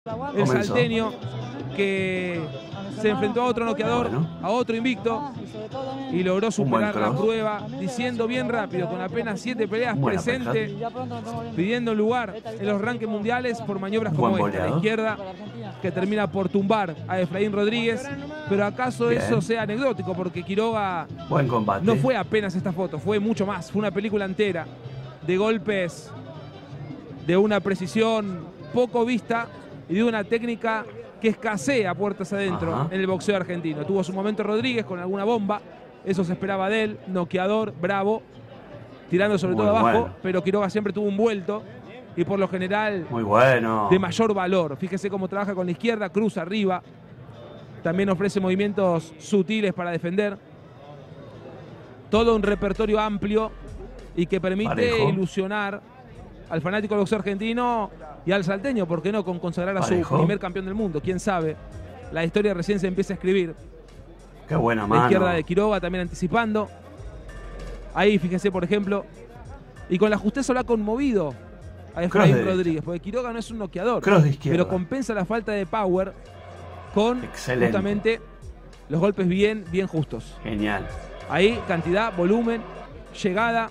El salteño que se enfrentó a otro noqueador, a otro invicto, y logró superar la prueba, diciendo bien rápido, con apenas 7 peleas presente, pidiendo lugar en los rankings mundiales por maniobras como esta, la izquierda, que termina por tumbar a Efraín Rodríguez. Pero acaso eso sea anecdótico, porque Quiroga no fue apenas esta foto, fue mucho más, fue una película entera de golpes de una precisión poco vista y de una técnica que escasea puertas adentro en el boxeo argentino. Tuvo su momento Rodríguez con alguna bomba, eso se esperaba de él, noqueador, bravo, tirando sobre todo abajo, pero Quiroga siempre tuvo un vuelto y por lo general de mayor valor. Fíjese cómo trabaja con la izquierda, cruza arriba, también ofrece movimientos sutiles para defender. Todo un repertorio amplio y que permite ilusionar al fanático del boxeo argentino y al salteño, ¿por qué no? Con consagrar a su primer campeón del mundo. ¿Quién sabe? La historia recién se empieza a escribir. Qué buena mano. La izquierda de Quiroga también anticipando. Ahí, fíjese, por ejemplo. Y con la justeza lo ha conmovido a Efraín Rodríguez, porque Quiroga no es un noqueador, pero compensa la falta de power con justamente los golpes bien justos. Genial. Ahí, cantidad, volumen, llegada.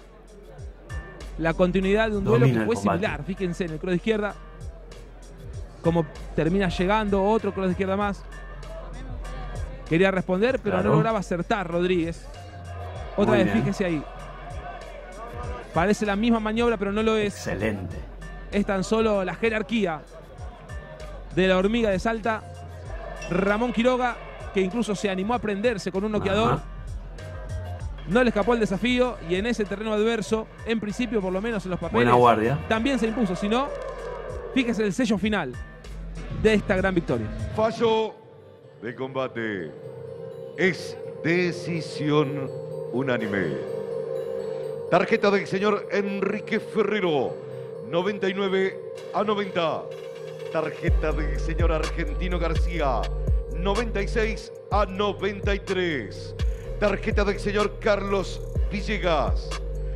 La continuidad de un duelo que fue similar. Fíjense en el cross de izquierda cómo termina llegando otro cross de izquierda más. Quería responder, pero no lograba acertar Rodríguez. Otra vez, fíjese ahí. Parece la misma maniobra, pero no lo es. Excelente. Es tan solo la jerarquía de la hormiga de Salta. Ramón Quiroga, que incluso se animó a prenderse con un noqueador. No le escapó el desafío y en ese terreno adverso, en principio, por lo menos en los papeles, también se impuso. Si no, fíjese el sello final de esta gran victoria. Fallo de combate. Es decisión unánime. Tarjeta del señor Enrique Ferrero, 99-90. Tarjeta del señor Argentino García, 96-93. Tarjeta del señor Carlos Villegas,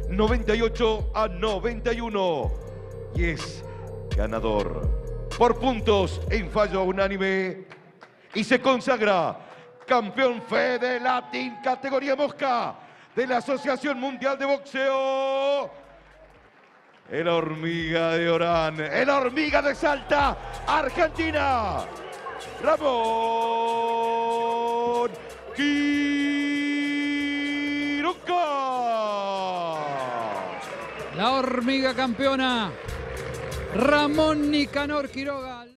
98-91. Y es ganador por puntos en fallo unánime. Y se consagra campeón Fede Latin categoría mosca de la Asociación Mundial de Boxeo. El Hormiga de Orán, el Hormiga de Salta, Argentina. Ramón Quiroga. La Hormiga campeona, Ramón Nicanor Quiroga.